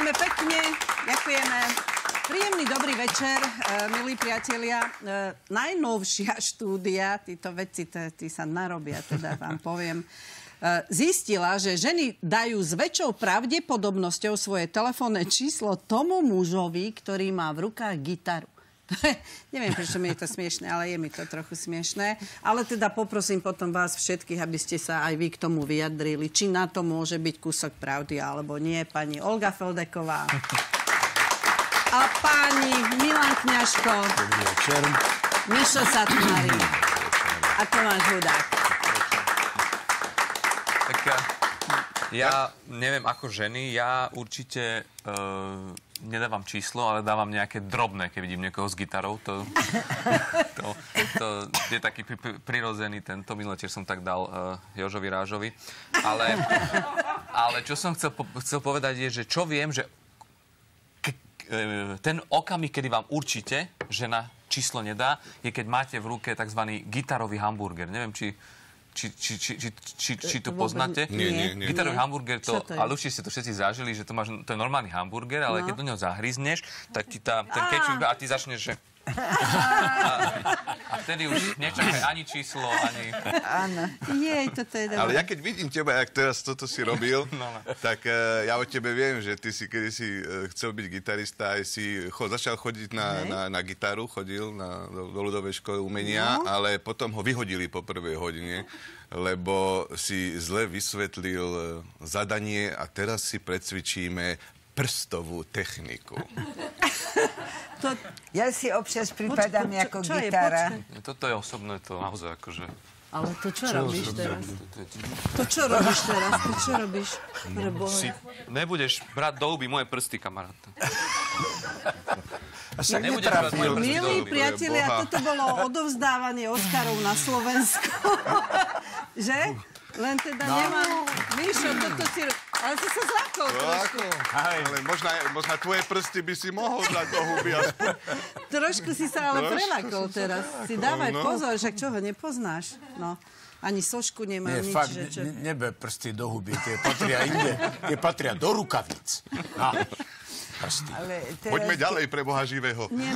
Ďakujeme pekne, ďakujeme. Príjemný dobrý večer, milí priatelia. Najnovšia štúdia, títo vedci, tí sa narobia, teda vám poviem, zistila, že ženy dajú s väčšou pravdepodobnosťou svoje telefónne číslo tomu mužovi, ktorý má v rukách gitaru. Neviem, prečo mi je to smiešné, ale je mi to trochu smiešné. Ale teda poprosím potom vás všetkých, aby ste sa aj vy k tomu vyjadrili. Či na to môže byť kúsok pravdy, alebo nie. Pani Olga Feldeková a pani Milan Kňažko. Dobrý večer. Mišo Satmári a Tomáš Hudák. Tak ja neviem ako ženy, ja určite nedávam číslo, ale dávam nejaké drobné, keď vidím niekoho s gitarou. To je taký prirodzený tento. Minulé tiež som tak dal Jožovi Rážovi. Ale čo som chcel povedať je, že čo viem, že ten okamih, kedy vám určite žena číslo nedá, je keď máte v ruke tzv. Gitarový hamburger. Neviem, či to poznáte. Nie. Gitarový hamburger, ale určite ste to všetci zažili, že to je normálny hamburger, ale keď do neho zahryzneš, tak ti ten kečup a ty začneš, že... A vtedy už nečakaj ani číslo, ani... Áno. Jej, toto je dobré. Ale ja keď vidím teba, jak teraz toto si robil, tak ja o tebe viem, že ty si kedysi chcel byť gitarista, aj si začal chodiť na gitaru, chodil do ľudovej školy umenia, ale potom ho vyhodili po prvej hodine, lebo si zle vysvetlil zadanie a teraz si precvičíme prstovú techniku. Ja si občas pripadám ako gitara. Toto je osobné, to naozaj akože... Ale to čo robíš teraz? To čo robíš teraz? To čo robíš? Si nebudeš brať do huby moje prsty, kamarát. Nebudeš brať moje prsty do Milí huby. priatelia, toto bolo odovzdávanie Oscarov na Slovensku. Že? Len teda nemám... Míšo, toto si... Ale si sa zľakol trošku. Ale možno tvoje prsty by si mohol dať do huby aspoň. Trošku si sa ale prelakol teraz. Si dávaj pozor, však čo ho nepoznáš. No. Ani sošku nemám, nič. Fakt, nebe prsty do huby, tie patria inde, tie patria do rukavíc. No, prsty. Poďme ďalej pre Boha živého.